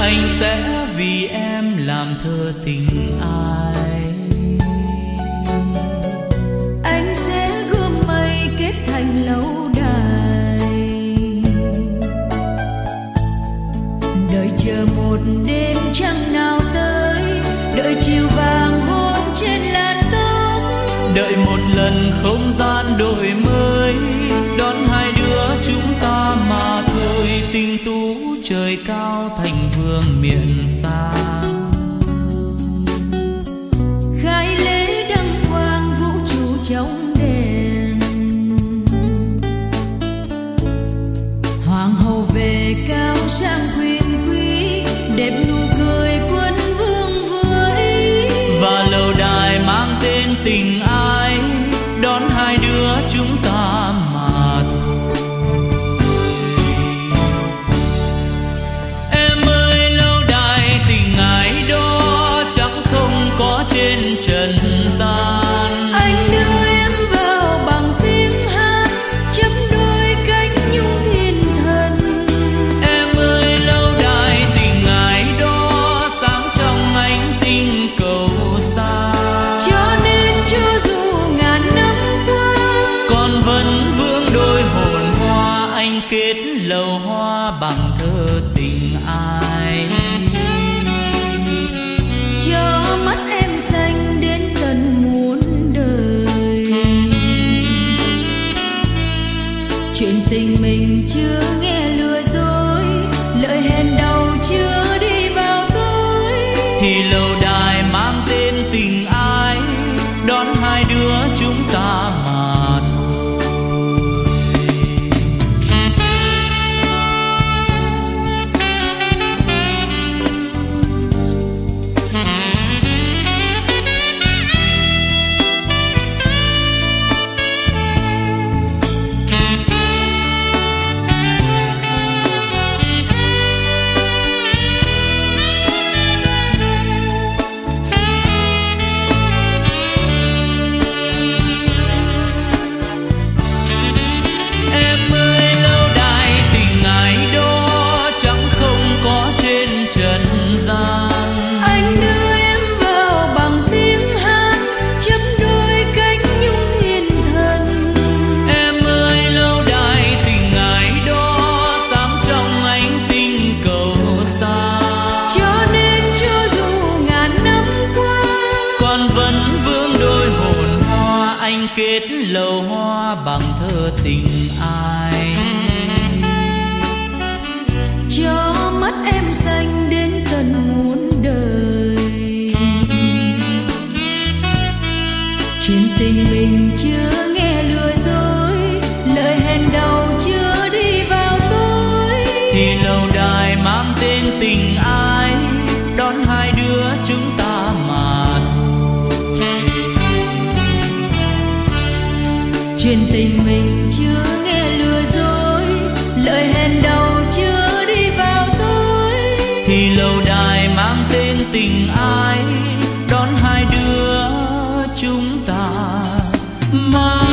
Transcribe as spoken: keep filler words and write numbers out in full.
anh sẽ vì em làm thơ tình ai. Anh sẽ gom mây kết thành lâu đài, đợi chờ một đêm trăng nào tới, đợi chiều vàng hôn trên làn tóc, đợi một lần không gian đổi mới, đón hai đứa chúng ta mà thôi. Tình tú trời cao thành vương miền xa, khai lễ đăng quang vũ trụ trong đèn. Hoàng hậu về cao sang quyền quý, đẹp nụ cười quân vương với. và lâu đài mang tên tình ai, đón hai đứa chúng ta mà thôi. Em ơi lâu đài tình ai đó chẳng không có trên trần gian. Anh đưa em vào bằng tiếng hát, chấm đôi cánh nhung thiên thần. Em ơi lâu đài tình ai đó sáng trong ánh tinh cầu xa, Cho nên cho dù ngàn năm qua, con vẫn vương đôi hồn hoa. Anh kết lầu hoa bằng thơ tình ai, cho mắt em xanh đến tận muôn đời. Chuyện tình mình chưa nghe lừa dối, lời hẹn đầu chưa đi vào tối. thì lâu đài mang tên tình ai, đón hai đứa chúng ta mà thôi. Em ơi lâu đài tình ai đó chẳng không có trên trần gian. Anh đưa em vào bằng tiếng hát, chấm đôi cánh nhung thiên thần. Em ơi lâu đài tình ai đó sáng trong ánh tinh cầu xa, Cho nên cho dù ngàn năm qua, con vẫn vương đôi hồn hoa. Anh kết lầu hoa bằng thơ tình ai, cho mắt em xanh đến tận muôn đời. Chuyện tình mình chưa nghe lừa dối, lời hẹn đầu chưa đi vào tối. thì lâu đài mang tên tình ai, đón hai đứa chúng ta mà thôi. Chuyện tình mình chưa nghe lừa dối, lời hẹn đầu chưa đi vào tối. thì lâu đài mang tên tình ai, đón hai đứa chúng ta mà